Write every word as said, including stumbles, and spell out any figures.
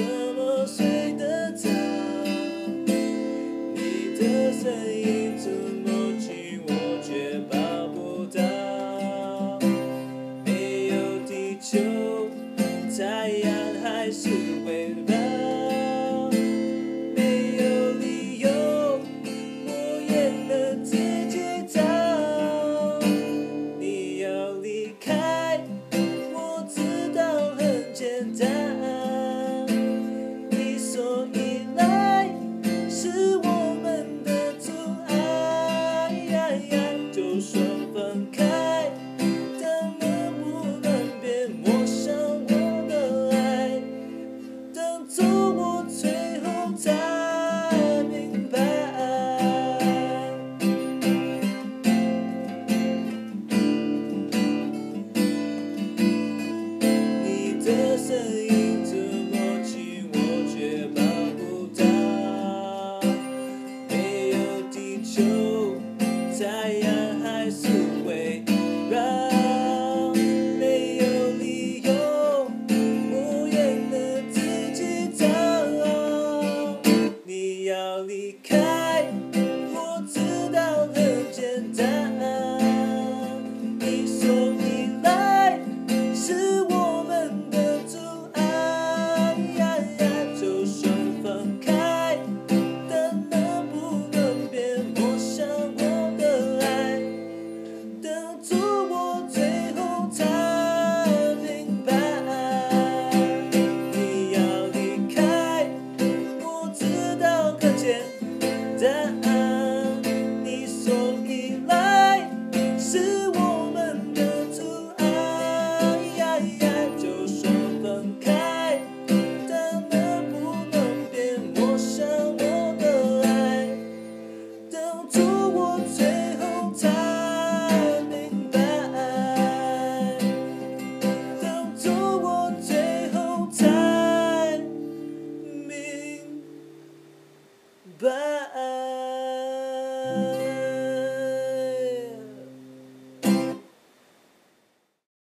怎么睡得着？你的声音怎么近，我却抱不到。没有地球，太阳还是会跑。没有理由，我也能自己找。你要离开，我知道很简单。你说依赖是我们的阻碍，就算分开，但能不能别抹上我的爱？等到我最后才明白。你的声音这么近，我却抱不到。没有地球，太阳还是会绕。没有理由，我也能自己找。你要离开，我知道很简单。你说依赖是我们的阻碍，就算分开，但能不能别抹上我的爱？等到我最后才明白。你要离开，我知道很简单。你说依赖是我们的阻碍，就算分开，但能不能别抹上我的爱？等到我最后才明白，等到我最后才明白。